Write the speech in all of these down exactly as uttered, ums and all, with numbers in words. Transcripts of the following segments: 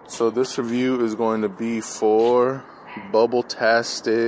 So this review is going to be for Bubble-tastic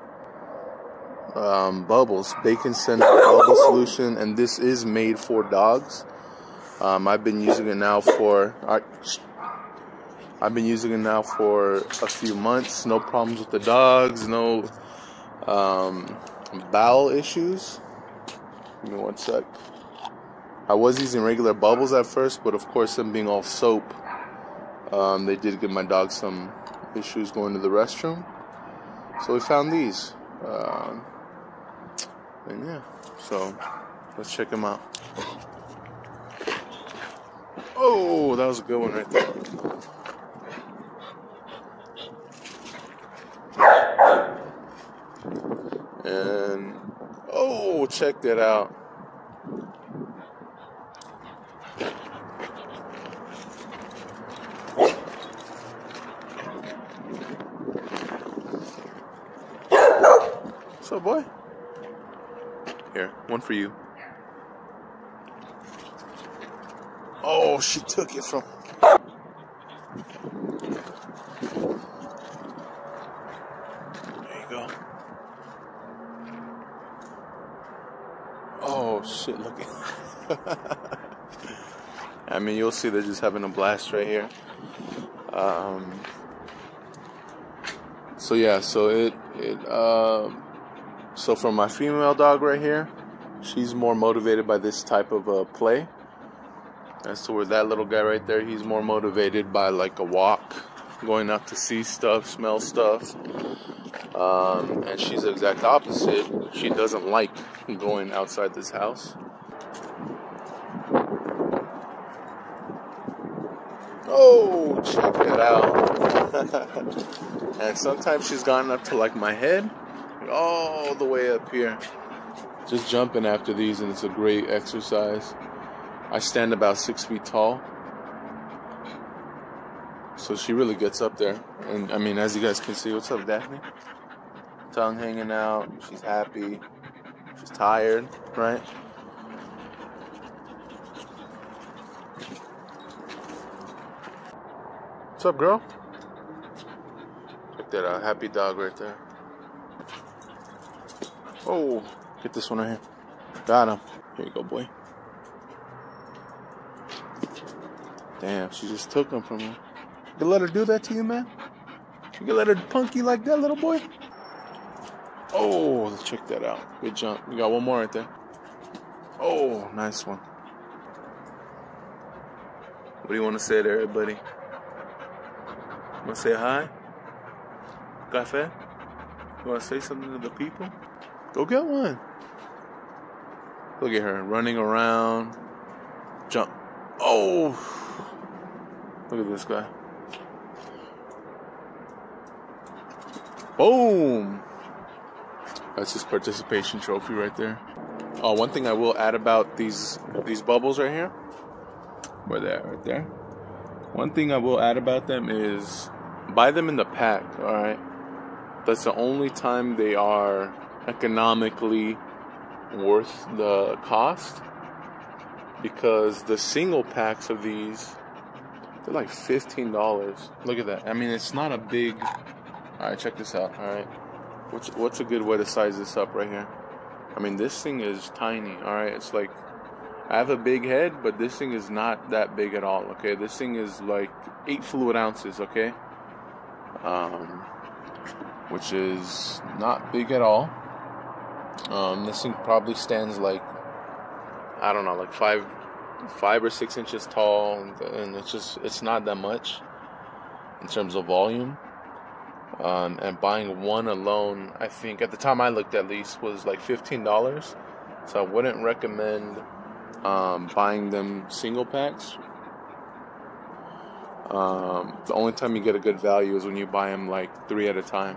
um, Bubbles, Bacon Center Bubble Solution, and this is made for dogs. Um, I've been using it now for I, I've been using it now for a few months. No problems with the dogs. No um, bowel issues. Give me one sec. I was using regular bubbles at first, but of course, them being all soap, um, they did give my dog some issues going to the restroom. So we found these. Um, and yeah, so let's check them out. Oh, that was a good one right there. And oh, check that out. What's up, boy? Here, one for you. Oh, she took it from. There you go. Oh, shit, look at I mean, you'll see they're just having a blast right here. Um, so, yeah, so it, it, uh, so for my female dog right here, she's more motivated by this type of uh, play. As to where that little guy right there, he's more motivated by like a walk, going out to see stuff, smell stuff. Um, and she's the exact opposite. She doesn't like going outside this house. Oh, check it out. And sometimes she's gotten up to like my head, all the way up here. Just jumping after these, and it's a great exercise. I stand about six feet tall, so she really gets up there. And I mean, as you guys can see, what's up, Daphne? Tongue hanging out. She's happy. She's tired, right? What's up, girl? Check that out. Happy dog right there. Oh, get this one right here. Got him. Here you go, boy. Damn, she just took him from her. You can let her do that to you, man? You can let her punk you like that, little boy? Oh, let's check that out. Good jump. You got one more right there. Oh, nice one. What do you want to say to everybody? Want to say hi? Cafe? You want to say something to the people? Go get one. Look at her running around. Jump. Oh! Look at this guy. Boom! That's his participation trophy right there. Oh, one thing I will add about these these bubbles right here. Where they at? Right there. One thing I will add about them is buy them in the pack, alright? That's the only time they are economically worth the cost. Because the single packs of these, they're like fifteen dollars. Look at that. I mean, it's not a big... Alright, check this out, alright? What's, what's a good way to size this up right here? I mean, this thing is tiny, alright? It's like... I have a big head, but this thing is not that big at all, okay? This thing is like eight fluid ounces, okay? Um, which is not big at all. Um, this thing probably stands like, I don't know, like five, five or six inches tall, and, and it's just, it's not that much in terms of volume. Um, and buying one alone, I think at the time I looked at least, was like fifteen dollars. So I wouldn't recommend um, buying them single packs. Um, the only time you get a good value is when you buy them like three at a time.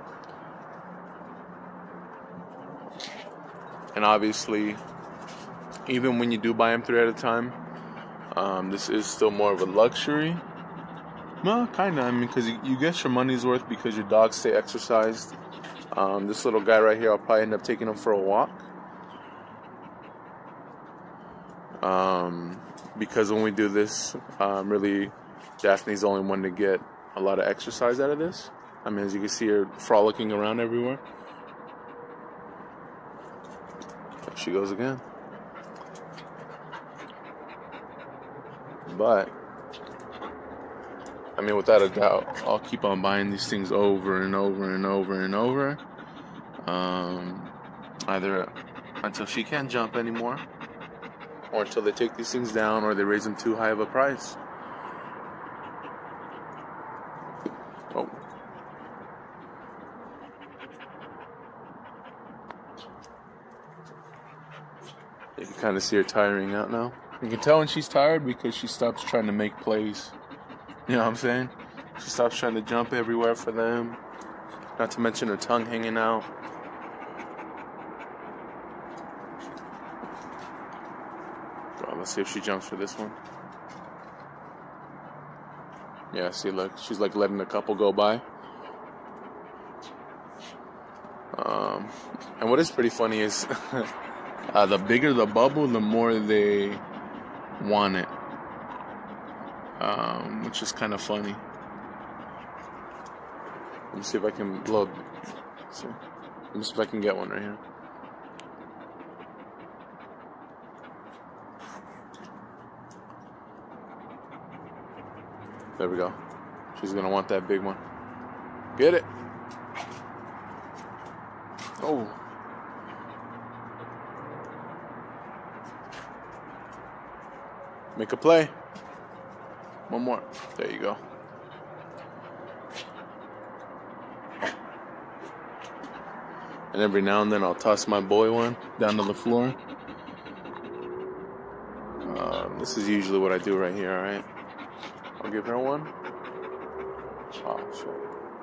And obviously, even when you do buy them three at a time, um, this is still more of a luxury. Well, kind of. I mean, because you, you get your money's worth because your dogs stay exercised. Um, this little guy right here, I'll probably end up taking him for a walk. Um, because when we do this, um, really Daphne's the only one to get a lot of exercise out of this. I mean, as you can see her frolicking around everywhere. There she goes again. But, I mean, without a doubt, I'll keep on buying these things over and over and over and over. Um, either until she can't jump anymore, or until they take these things down, or they raise them too high of a price. Oh. You can kind of see her tiring out now. You can tell when she's tired because she stops trying to make plays. You know what I'm saying? She stops trying to jump everywhere for them. Not to mention her tongue hanging out. Well, let's see if she jumps for this one. Yeah, see, look, she's like letting a couple go by. Um, and what is pretty funny is uh, the bigger the bubble, the more they want it, um, which is kind of funny. Let me see if I can blow. See. Let me see if I can get one right here. There we go. She's gonna want that big one. Get it. Oh. Make a play. One more. There you go. And every now and then I'll toss my boy one down to the floor. Uh, this is usually what I do right here, alright? I'll give her one. Oh, shit.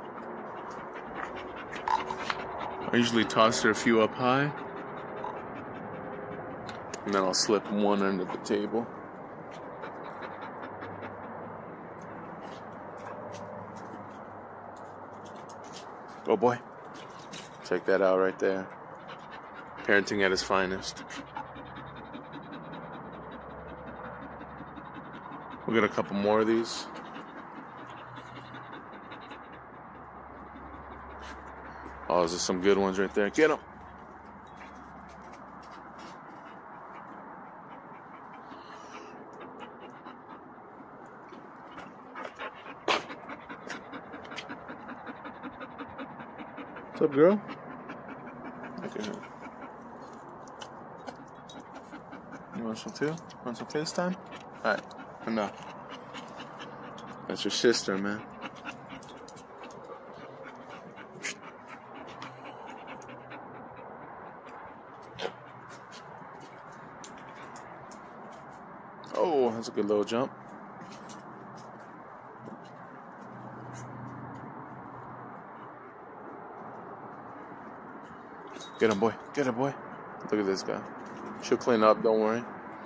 I usually toss her a few up high. And then I'll slip one under the table. Oh boy. Check that out right there. Parenting at its finest. We'll get a couple more of these. Oh, those are some good ones right there. Get them. What's up, girl? Okay. You want some too? Want some FaceTime? Alright, enough. That's your sister, man. Oh, that's a good little jump. Get him, boy. Get him, boy. Look at this guy. She'll clean up, don't worry.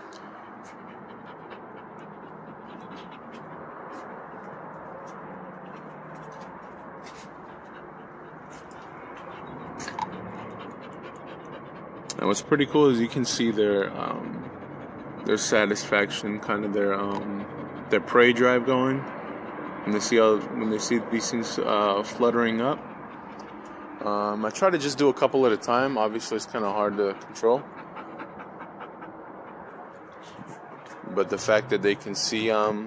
And what's pretty cool is you can see their um, their satisfaction, kind of their um, their prey drive going. When they see all, when they see these things uh, fluttering up. Um, I try to just do a couple at a time. Obviously, it's kind of hard to control. But the fact that they can see um,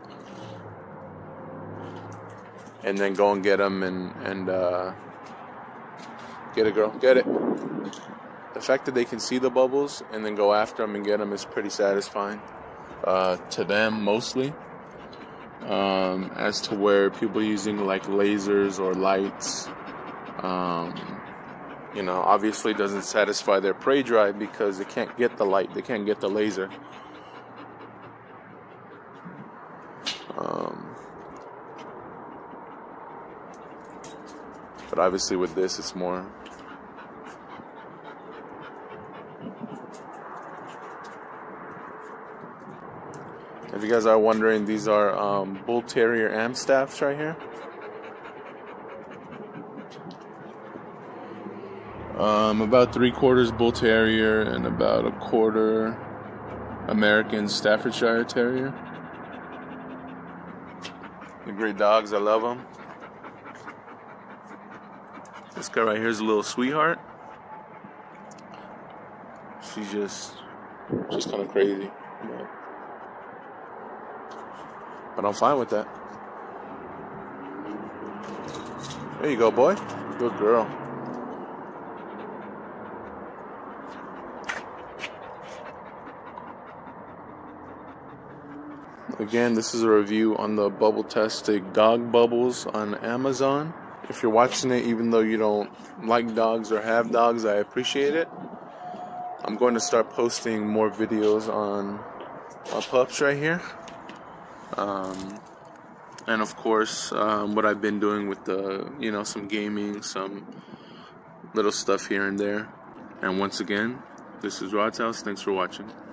and then go and get them and and uh, get it, girl, get it. The fact that they can see the bubbles and then go after them and get them is pretty satisfying uh, to them mostly. Um, as to where people using like lasers or lights, um, you know, obviously doesn't satisfy their prey drive because they can't get the light, they can't get the laser. Um, but obviously with this, it's more. If you guys are wondering, these are um, Bull Terrier Amstaffs right here. Um, about three quarters Bull Terrier and about a quarter American Staffordshire Terrier. They're great dogs. I love them. This guy right here is a little sweetheart. She's just, just kind of crazy. You know? But I'm fine with that. There you go, boy. Good girl. Again, this is a review on the Bubble-tastic dog bubbles on Amazon. If you're watching it, even though you don't like dogs or have dogs, I appreciate it. I'm going to start posting more videos on my pups right here. Um, and of course, um, what I've been doing with the, you know, some gaming, some little stuff here and there. And once again, this is Rod's House. Thanks for watching.